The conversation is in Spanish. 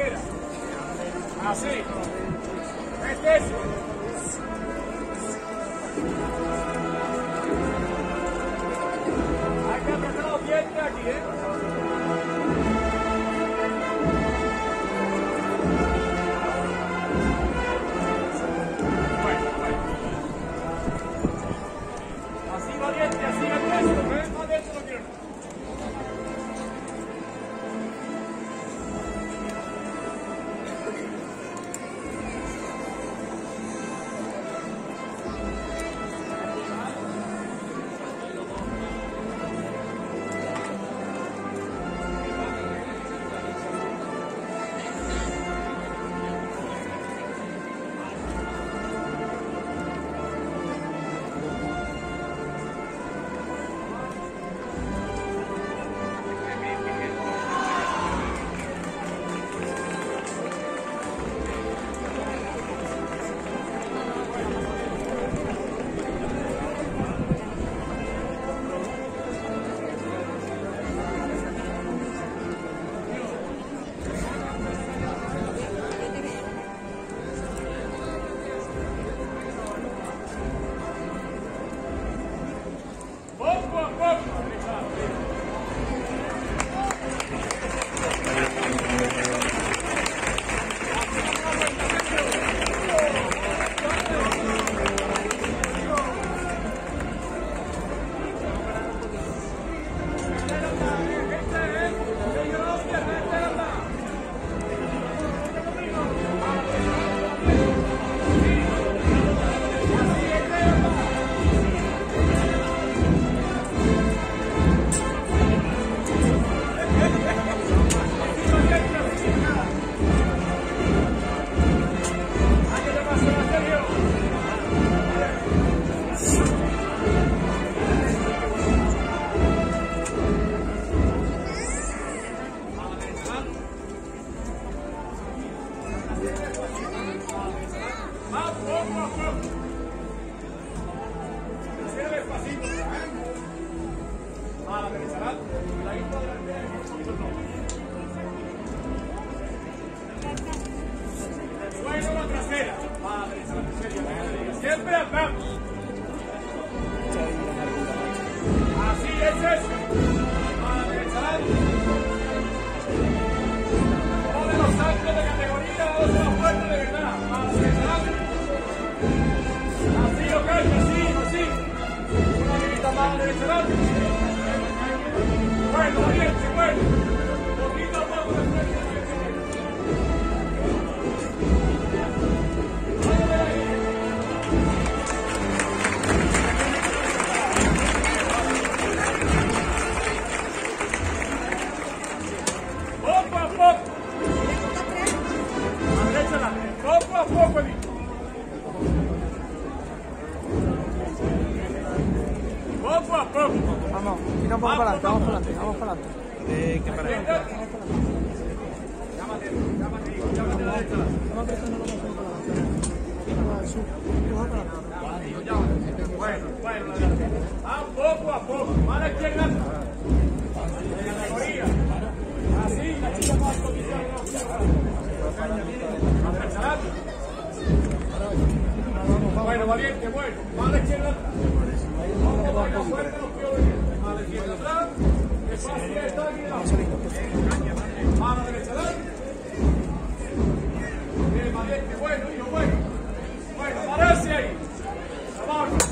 trasera. Así. Este es. Hay que apretar los dientes aquí, Así valiente, así adentro, más adentro lo quiero. Bueno, la trasera. Siempre andamos. Así es eso. Uno de los saltos de categoría, otro de los fuertes de verdad. Así, ok, así. Una minita más de excelente. Bueno, valiente, bueno. Poquito a poco después. Poco a poco. A la derecha, poco a poco, poco a poco. Vamos, tira un poco para adelante, vamos para adelante. ¿Qué para adelante? Llámate a la derecha. Bueno, poco a poco. Más a la izquierda. De categoría. Así, la chica más posición. Bueno, valiente, bueno. Más a la izquierda. Vamos, bueno, fuerte los pies. Más a la izquierda atrás. Despacio, está aquí. Más a la derecha adelante. Bien, valiente, bueno, hijo, bueno. Bueno, parece ahí. Vamos.